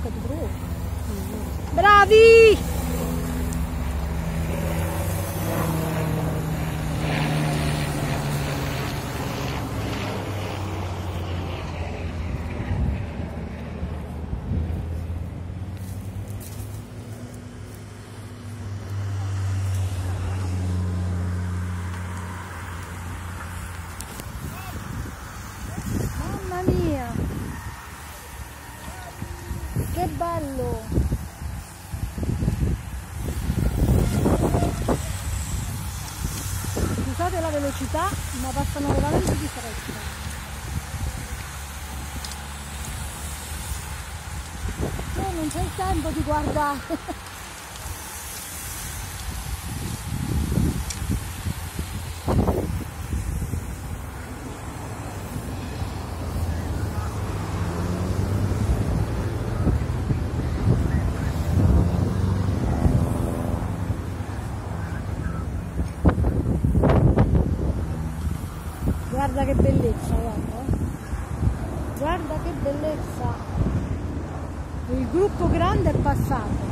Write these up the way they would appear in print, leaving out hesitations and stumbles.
toccati proprio. Bravi! Mamma mia! Che bello! Scusate la velocità, ma passano veramente di fretta. Non c'è il tempo di guardare. Guarda che bellezza, guarda. Guarda che bellezza. Il gruppo grande è passato.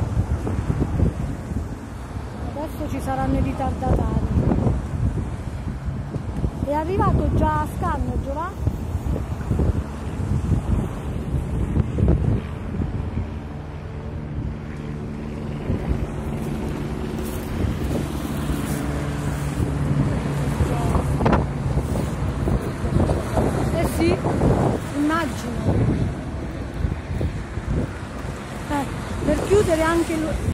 Adesso ci saranno i ritardatari. È arrivato già a Scanno, Giovanni? Sì, immagino. Per chiudere anche